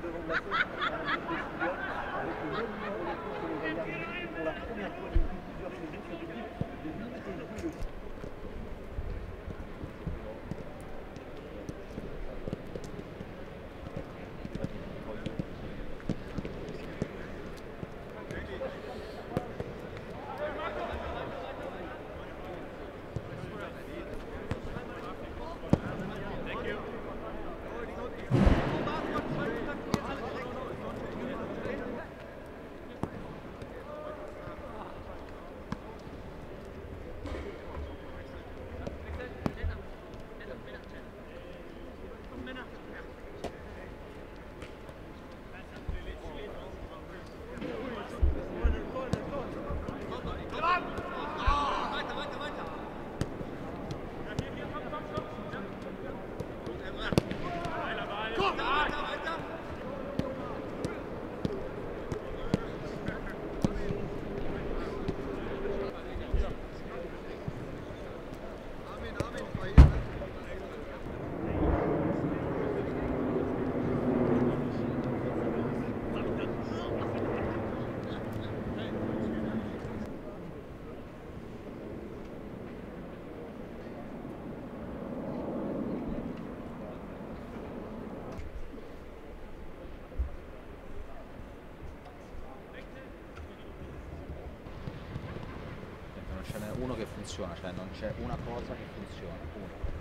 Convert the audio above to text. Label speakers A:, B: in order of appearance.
A: devant de la scène, on a un décision avec le même numéro de compte que le Bayern Munich pour la première fois depuis plusieurs saisons. Cette équipe de Munich est jouée aussi.
B: Ce n'è uno che funziona, cioè non c'è una cosa che funziona, uno.